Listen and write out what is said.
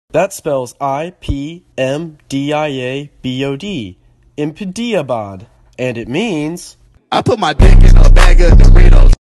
That spells Ipmdiabod. Impediabod. And it means... I put my dick in a bag of Doritos.